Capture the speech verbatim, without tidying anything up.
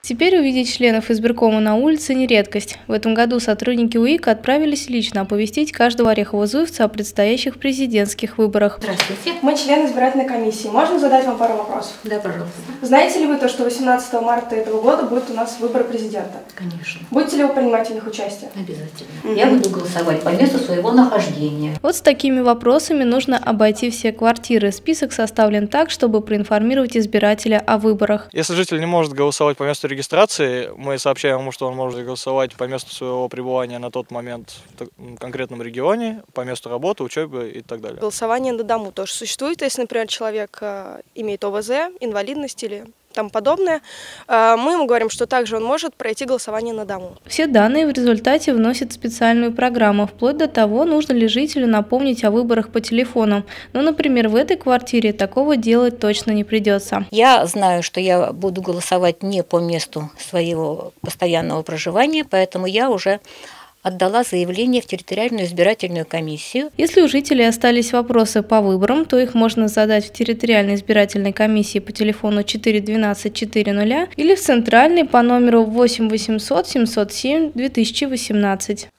Теперь увидеть членов избиркома на улице не редкость. В этом году сотрудники УИК отправились лично оповестить каждого орехово-зуевца о предстоящих президентских выборах. Здравствуйте. Мы члены избирательной комиссии. Можно задать вам пару вопросов? Да, пожалуйста. Знаете ли вы то, что восемнадцатого марта этого года будет у нас выборы президента? Конечно. Будете ли вы принимать в них участие? Обязательно. Угу. Я буду голосовать по месту своего нахождения. Вот с такими вопросами нужно обойти все квартиры. Список составлен так, чтобы проинформировать избирателя о выборах. Если житель не может голосовать по месту регистрации, мы сообщаем ему, что он может голосовать по месту своего пребывания на тот момент в конкретном регионе, по месту работы, учебы и так далее. Голосование на дому тоже существует, если, например, человек имеет ОВЗ, инвалидность или тому подобное, мы ему говорим, что также он может пройти голосование на дому. Все данные в результате вносят в специальную программу, вплоть до того, нужно ли жителю напомнить о выборах по телефону. Ну, например, в этой квартире такого делать точно не придется. Я знаю, что я буду голосовать не по месту своего постоянного проживания, поэтому я уже отдала заявление в территориальную избирательную комиссию. Если у жителей остались вопросы по выборам, то их можно задать в территориальной избирательной комиссии по телефону четыре двенадцать четыре или в центральной по номеру восемь восемьсот семьсот семь две тысячи восемнадцать.